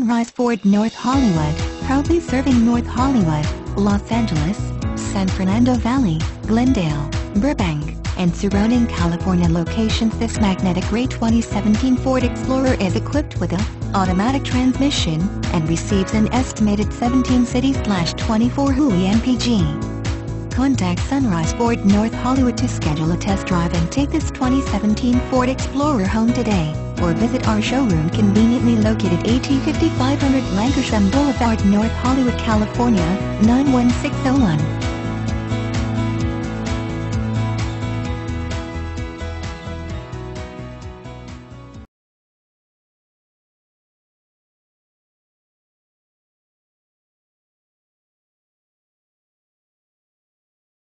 Sunrise Ford North Hollywood, proudly serving North Hollywood, Los Angeles, San Fernando Valley, Glendale, Burbank, and surrounding California locations. This magnetic gray 2017 Ford Explorer is equipped with a automatic transmission and receives an estimated 17 city/24 mpg. Contact Sunrise Ford North Hollywood to schedule a test drive and take this 2017 Ford Explorer home today, or visit our showroom conveniently located at 5500 Lankershim Blvd, North Hollywood, California, 91601.